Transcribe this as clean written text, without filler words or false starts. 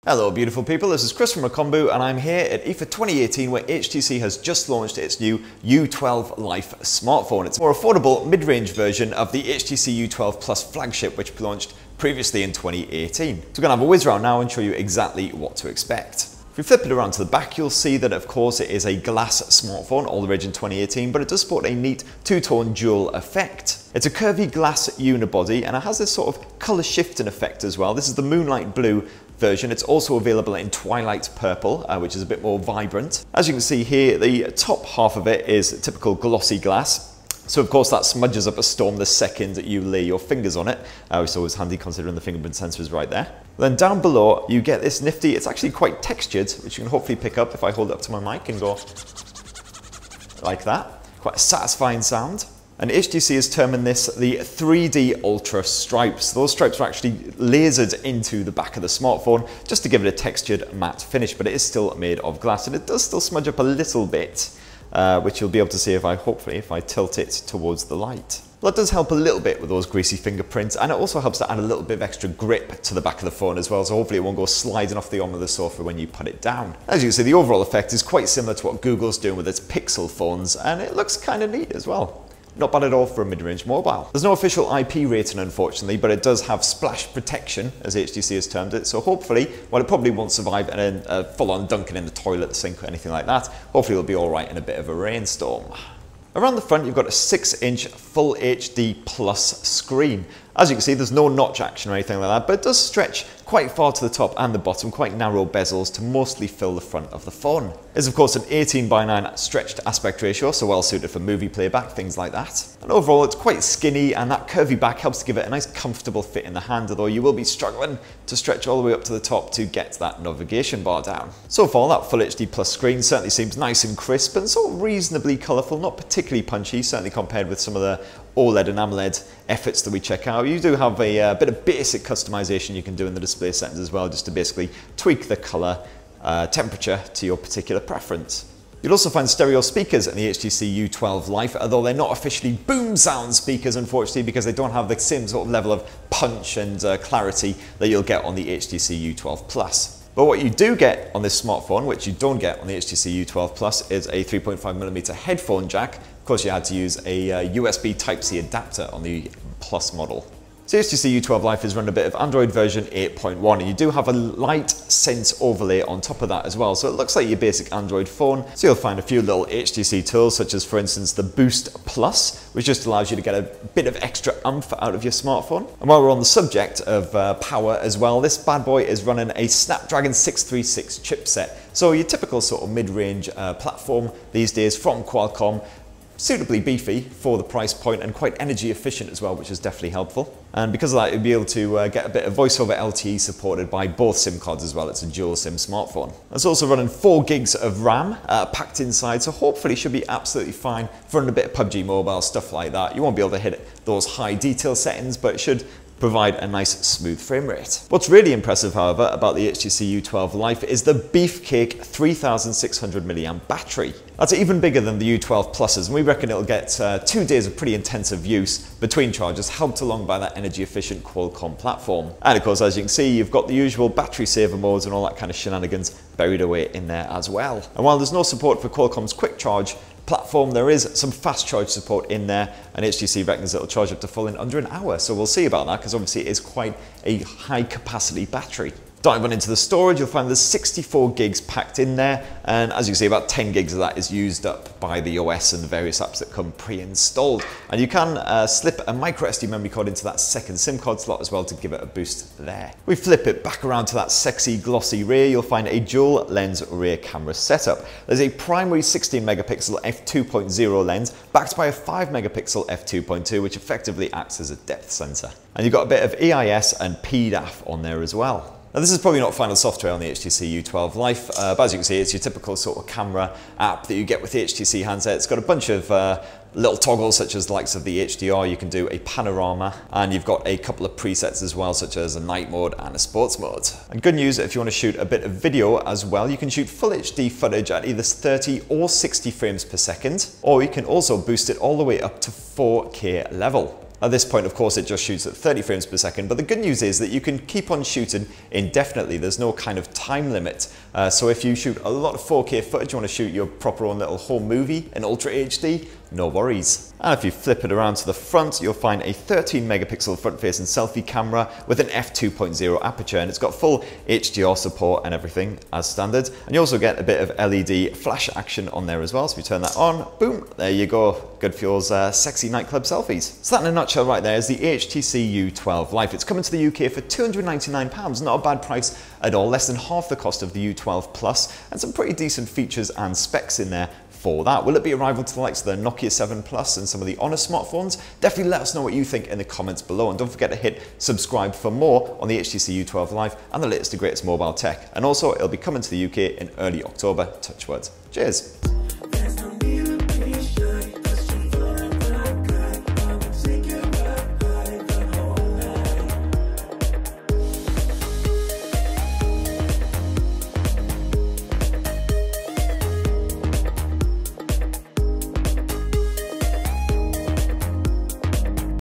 Hello beautiful people, this is Chris from Macombu and I'm here at IFA 2018 where HTC has just launched its new U12 Life smartphone. It's a more affordable mid-range version of the HTC U12 Plus flagship which launched previously in 2018. So we're going to have a whiz around now and show you exactly what to expect. If you flip it around to the back, you'll see that of course it is a glass smartphone, all the rage in 2018, but it does sport a neat two-tone dual effect. It's a curvy glass unibody and it has this sort of colour shifting effect as well. This is the Moonlight Blue version. It's also available in Twilight Purple, which is a bit more vibrant. As you can see here, the top half of it is typical glossy glass. So of course that smudges up a storm the second that you lay your fingers on it, which is always handy considering the fingerprint sensor is right there. Then down below you get this nifty, it's actually quite textured, which you can hopefully pick up if I hold it up to my mic and go like that. Quite a satisfying sound. And HTC is terming this the 3D Ultra stripes. Those stripes are actually lasered into the back of the smartphone just to give it a textured matte finish, but it is still made of glass and it does still smudge up a little bit, which you'll be able to see if I tilt it towards the light. Well, that does help a little bit with those greasy fingerprints, and it also helps to add a little bit of extra grip to the back of the phone as well, so hopefully it won't go sliding off the arm of the sofa when you put it down. As you can see, the overall effect is quite similar to what Google's doing with its Pixel phones, and it looks kind of neat as well. Not bad at all for a mid-range mobile. There's no official IP rating unfortunately, but it does have splash protection, as HTC has termed it, so hopefully, while it probably won't survive a full-on dunking in the toilet, the sink or anything like that, hopefully it'll be alright in a bit of a rainstorm. Around the front you've got a 6-inch Full HD Plus screen. As you can see, there's no notch action or anything like that, but it does stretch quite far to the top and the bottom, quite narrow bezels to mostly fill the front of the phone. It's of course an 18:9 stretched aspect ratio, so well suited for movie playback, things like that. And overall it's quite skinny and that curvy back helps to give it a nice comfortable fit in the hand, although you will be struggling to stretch all the way up to the top to get that navigation bar down. So far that Full HD Plus screen certainly seems nice and crisp and sort of reasonably colourful, not particularly punchy, certainly compared with some of the OLED and AMOLED efforts that we check out. You do have a bit of basic customization you can do in the display settings as well, just to basically tweak the color temperature to your particular preference. You'll also find stereo speakers in the HTC U12 Life, although they're not officially boom sound speakers unfortunately, because they don't have the same sort of level of punch and clarity that you'll get on the HTC U12 Plus. But what you do get on this smartphone, which you don't get on the HTC U12 Plus, is a 3.5mm headphone jack. Of course, you had to use a USB Type-C adapter on the Plus model. So HTC U12 Life is running a bit of Android version 8.1, and you do have a light Sense overlay on top of that as well. So it looks like your basic Android phone. So you'll find a few little HTC tools, such as for instance the Boost Plus, which just allows you to get a bit of extra oomph out of your smartphone. And while we're on the subject of power as well, this bad boy is running a Snapdragon 636 chipset. So your typical sort of mid-range platform these days from Qualcomm. Suitably beefy for the price point and quite energy efficient as well, which is definitely helpful. And because of that, you'll be able to get a bit of voice over LTE supported by both SIM cards as well. It's a dual SIM smartphone. It's also running 4 gigs of RAM packed inside, so hopefully should be absolutely fine for running a bit of PUBG Mobile, stuff like that. You won't be able to hit those high detail settings, but it should provide a nice smooth frame rate. What's really impressive, however, about the HTC U12 Life is the beefcake 3600 mAh battery. That's even bigger than the U12 Pluses, and we reckon it'll get 2 days of pretty intensive use between charges, helped along by that energy efficient Qualcomm platform. And of course, as you can see, you've got the usual battery saver modes and all that kind of shenanigans buried away in there as well. And while there's no support for Qualcomm's quick charge platform, there is some fast charge support in there, and HTC reckons it'll charge up to full in under an hour. So we'll see about that, because obviously it is quite a high capacity battery. Diving into the storage, you'll find there's 64 gigs packed in there, and as you can see, about 10 gigs of that is used up by the OS and the various apps that come pre-installed. And you can slip a micro SD memory card into that second SIM card slot as well to give it a boost there. We flip it back around to that sexy glossy rear, you'll find a dual lens rear camera setup. There's a primary 16 megapixel f2.0 lens backed by a 5 megapixel f2.2, which effectively acts as a depth sensor. And you've got a bit of EIS and PDAF on there as well. Now this is probably not final software on the HTC U12 Life, but as you can see, it's your typical sort of camera app that you get with the HTC handset. It's got a bunch of little toggles such as the likes of the HDR, you can do a panorama, and you've got a couple of presets as well, such as a night mode and a sports mode. And good news, if you want to shoot a bit of video as well, you can shoot full HD footage at either 30 or 60 frames per second, or you can also boost it all the way up to 4K level. At this point, of course, it just shoots at 30 frames per second, but the good news is that you can keep on shooting indefinitely. There's no kind of time limit. So if you shoot a lot of 4K footage, you want to shoot your proper own little home movie in Ultra HD, no worries. And if you flip it around to the front, you'll find a 13 megapixel front-facing selfie camera with an f2.0 aperture, and it's got full HDR support and everything as standard. And you also get a bit of LED flash action on there as well. So if you turn that on, boom, there you go. Good for those sexy nightclub selfies. So that in a nutshell right there is the HTC U12 Life. It's coming to the UK for £299, not a bad price at all, less than half the cost of the U12 Plus, and some pretty decent features and specs in there for that. Will it be a rival to the likes of the Nokia 7 Plus and some of the Honor smartphones? Definitely let us know what you think in the comments below, and don't forget to hit subscribe for more on the HTC U12 Life and the latest and greatest mobile tech. And also, it'll be coming to the UK in early October. Touch wood. Cheers.